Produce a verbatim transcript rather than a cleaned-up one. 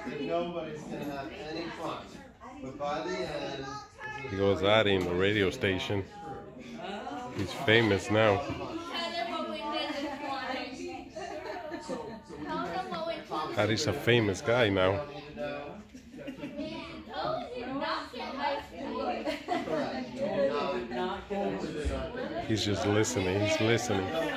that nobody's going to have any fun. But by the end... He goes out in the radio station. He's famous now. That is a famous guy now. He's just listening, he's listening.